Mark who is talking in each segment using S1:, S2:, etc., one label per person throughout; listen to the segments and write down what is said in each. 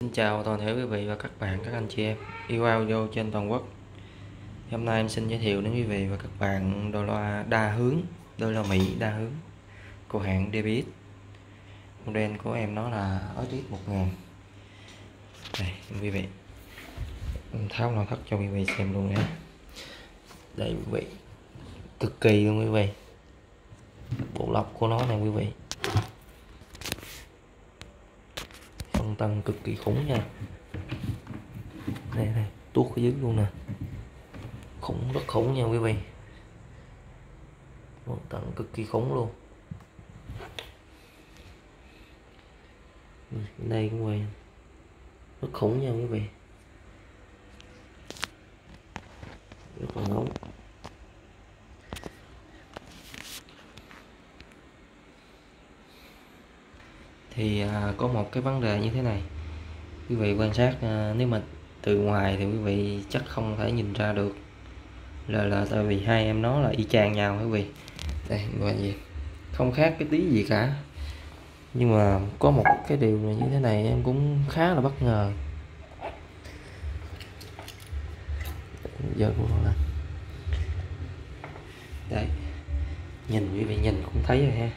S1: Xin chào toàn thể quý vị và các bạn, các anh chị em yêu audio trên toàn quốc. Hôm nay em xin giới thiệu đến quý vị và các bạn đôi loa đa hướng, đôi loa Mỹ đa hướng của hãng DBX. Model của em nó là SX 1000. Đây quý vị, em tháo nội thất cho quý vị xem luôn nha. Đây quý vị, cực kỳ luôn quý vị. Bộ lọc của nó nè quý vị, phân tầng cực kỳ khủng nha. Đây này, tuốt ở dưới luôn nè, khủng, rất khủng nha quý vị. Phân tầng cực kỳ khủng luôn. Đây cũng vậy, rất khủng nha quý vị, rất là ngóng. Thì có một cái vấn đề như thế này quý vị quan sát, nếu mà từ ngoài thì quý vị chắc không thể nhìn ra được là tại vì hai em nó là y chang nhau quý vị. Đây gọi gì, không khác cái tí gì cả, nhưng mà có một cái điều này như thế này em cũng khá là bất ngờ. Giờ của nó là đây, nhìn quý vị nhìn cũng thấy rồi ha,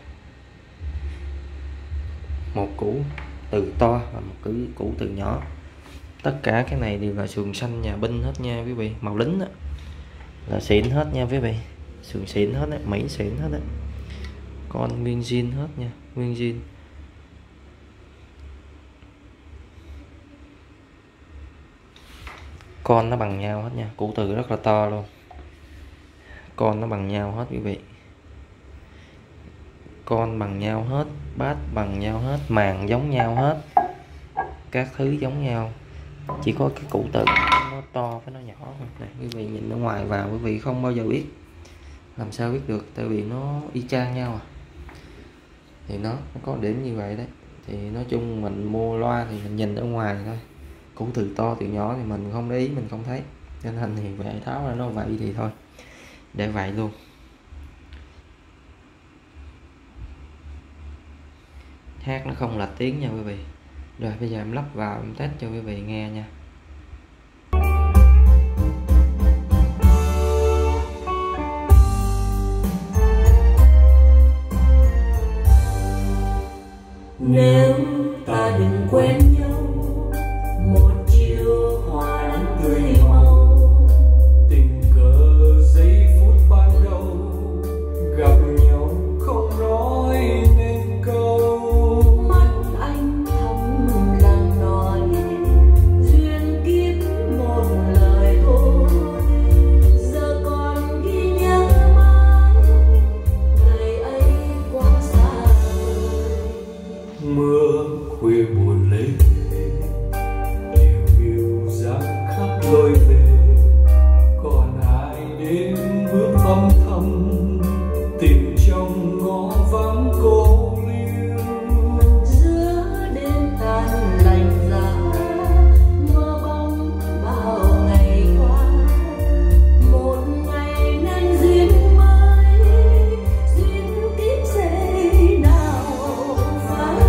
S1: một củ từ to và một củ từ nhỏ. Tất cả cái này đều là sườn xanh nhà binh hết nha quý vị, màu lính đó, là xịn hết nha quý vị, sườn xịn hết á, Mỹ xịn hết á, con nguyên zin hết nha, nguyên zin. Con nó bằng nhau hết nha, củ từ rất là to luôn, con nó bằng nhau hết quý vị, con bằng nhau hết, bát bằng nhau hết, màng giống nhau hết, các thứ giống nhau, chỉ có cái củ từ nó to với nó nhỏ. Này quý vị nhìn ở ngoài vào quý vị không bao giờ biết, làm sao biết được, tại vì nó y chang nhau à. Thì nó có điểm như vậy đấy. Thì nói chung mình mua loa thì mình nhìn ở ngoài thôi, củ từ to từ nhỏ thì mình không để ý, mình không thấy, cho nên thì về tháo ra nó vậy thì thôi, để vậy luôn. Hát nó không lệch tiếng nha quý vị. Rồi bây giờ em lắp vào em test cho quý vị nghe nha.
S2: Nếu ta đừng quen nhau, một chiều hoa nắng tươi màu,
S3: tình cờ giây phút ban đầu, gặp nhau không nói nên câu.
S2: mắt anh thầm lặng nói duyên kiếp một lời thôi. Giờ còn ghi nhớ mãi ngày ấy quá xa vời.
S3: Mưa khuya buồn lấy điều hiu dắt khắp lối về, còn ai đến bước âm thầm tìm trong ngõ vắng cô liêu.
S2: Giữa đêm tan lạnh giá, mơ bóng bao ngày qua, một ngày nên duyên mới, duyên kiếp sẽ nào phai.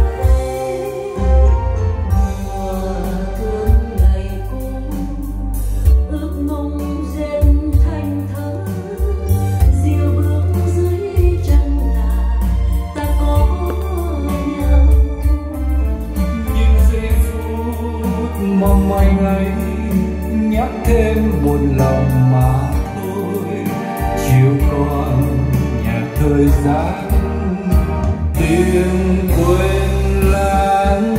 S2: Mùa thương ngày cũ, ước mong dệt thành thơ, diều bước dưới chân là ta có nhau.
S3: Những giây phút mong manh ấy nhắc thêm buồn lòng mà thôi. Chiều còn nhạc thời gian tiếng quên lãng.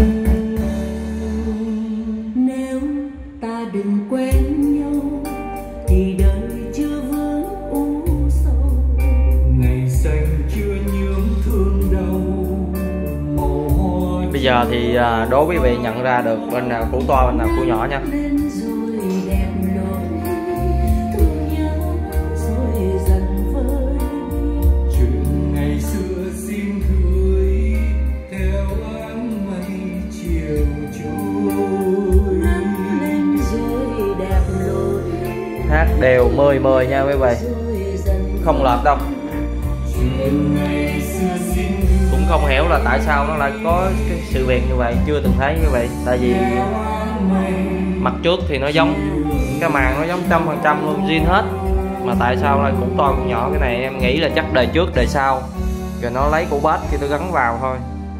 S2: Nếu ta đừng quen nhau thì đời chưa vướng u sầu.
S3: Ngày xanh chưa nhuốm thương đau, màu hoa.
S1: Bây giờ thì đố quý vị nhận ra được bên nào củ to bên nào củ nhỏ nha.
S2: Lên rồi đẹp lối, thương nhớ rồi dần vơi.
S3: Chuyện ngày xưa xin gửi theo áng mây chiều trôi.
S2: Nắng lên rồi đẹp lối,
S1: Hát đều 10-10 nha quý vị,
S2: rồi dần
S1: không lệch đâu.
S3: Chuyện ngày xưa xin
S1: Cũng không hiểu là tại sao nó lại có cái sự việc như vậy, chưa từng thấy như vậy. Tại vì mặt trước thì nó giống, cái màn nó giống 100% luôn, zin hết, mà tại sao lại cũng to cũng nhỏ? Cái này em nghĩ là chắc đời trước đời sau rồi nó lấy củ bass kia tôi gắn vào thôi.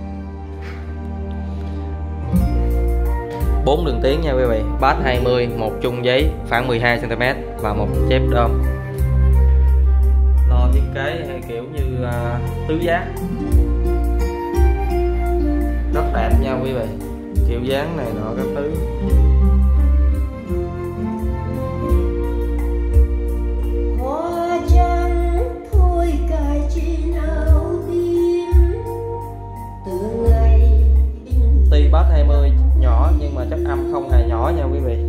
S1: 4 đường tiếng nha quý vị, bass 20, một chung giấy khoảng 12 cm và một chép đơm. Lo thiết kế kiểu như tứ giác, rất đẹp nha quý vị, kiểu dáng này nọ các thứ. Tuy bass 20 nhỏ nhưng mà chất âm không hề nhỏ nha quý vị.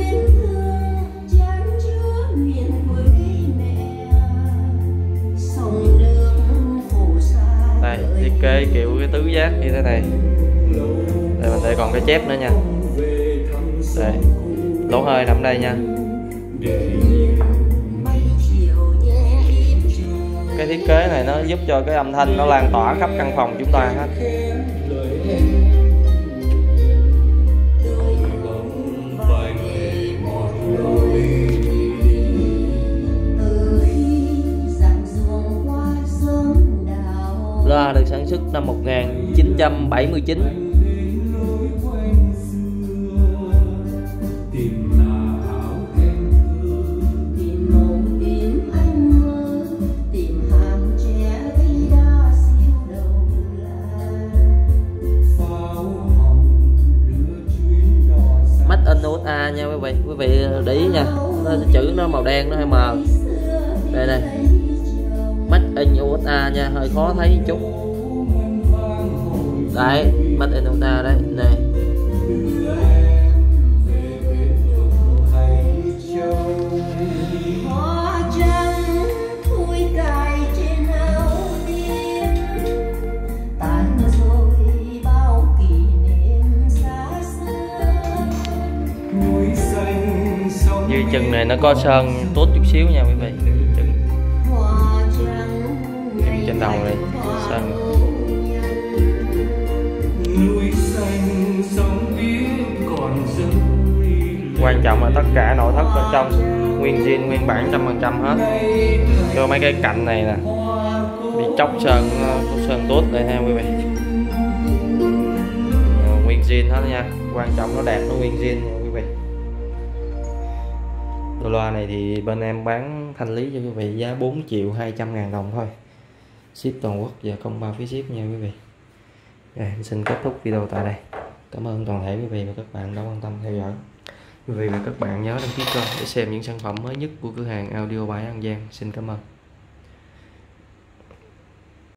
S1: Đây thiết kế kiểu cái tứ giác như thế này. Đây mình để còn cái chép nữa nha. Đây lỗ hơi nằm đây nha. Cái thiết kế này nó giúp cho cái âm thanh nó lan tỏa khắp căn phòng chúng ta hết. Loa được sản xuất năm 1979. Made in USA nha quý vị. Quý vị để ý nha, chữ nó màu đen nó hơi mờ. Đây này, Made in USA nha, hơi khó thấy một chút. Đấy, Made in USA đấy, này. Như chừng này nó có sơn tốt chút xíu nha quý vị. Chừng trên đầu này sơn. Quan trọng là tất cả nội thất bên trong nguyên zin nguyên bản 100% hết. Cho mấy cái cạnh này nè bị chóc sơn, sơn tốt đây ha quý vị. Nguyên zin hết nha, quan trọng nó đẹp, nó nguyên zin nha quý vị. Đôi loa này thì bên em bán thanh lý cho quý vị giá 4.200.000 đồng thôi, ship toàn quốc và không bao phí ship nha quý vị. Rồi, em xin kết thúc video tại đây. Cảm ơn toàn thể quý vị và các bạn đã quan tâm theo dõi. Quý vị và các bạn nhớ đăng ký kênh để xem những sản phẩm mới nhất của cửa hàng Audio by An Giang. Xin cảm ơn.